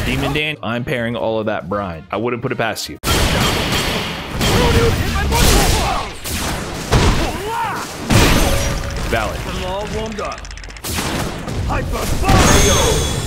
Demon Dan, I'm pairing all of that brine. I wouldn't put it past you. Valid.